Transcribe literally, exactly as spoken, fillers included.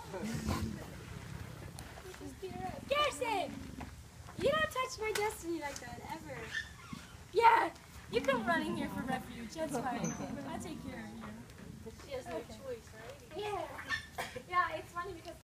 Garrison! You don't touch my destiny like that, ever. Yeah, you come running here for refuge. That's fine. I'll take care of you. She has no choice, right? Yeah. Yeah, it's funny because